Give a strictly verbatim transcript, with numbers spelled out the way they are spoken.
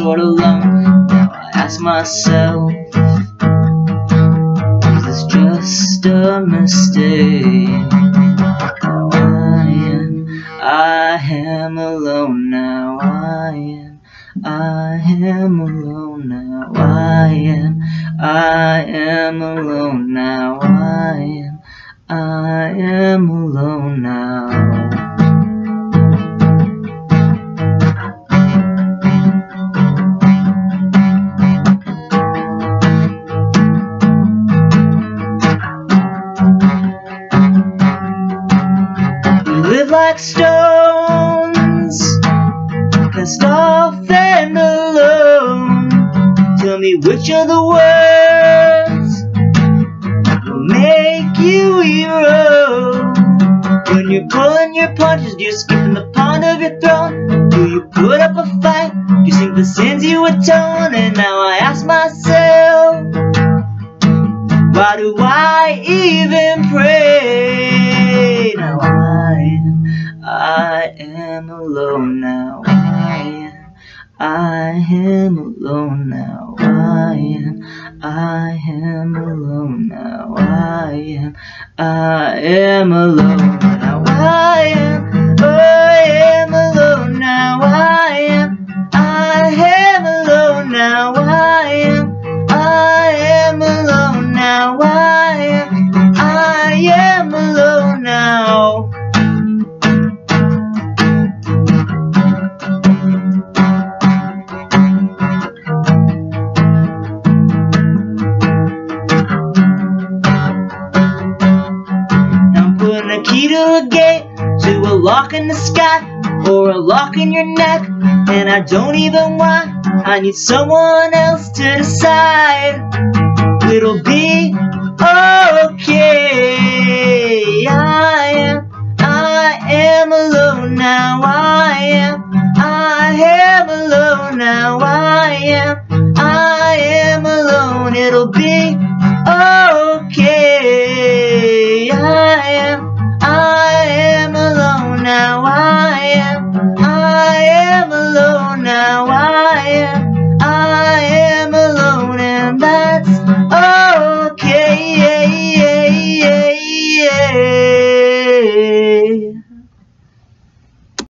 sort of alone. Now I ask myself, is this just a mistake? Now I am, I am alone now. I am, I am alone now. I am, I am alone now. I am, I am alone now. Live like stones, cast off and alone. Tell me which of the words will make you erode. When you're pulling your punches, do you skip in the pond of your throne? Do you put up a fight? Do you sink the sins you atone? And now I ask myself, why do I even pray? Now I am, I am alone now. I am, I am alone now. I am, I am alone now. I am, I am alone now. I am, I am alone now. I am, I am alone now. I am, I am alone now. I am, I am alone now. I'm putting a key to a gate, to a lock in the sky, or a lock in your neck, and I don't even want. I need someone else to decide. It'll be okay. I am, I am alone now. I am, I am alone now. I am, I am alone. It'll be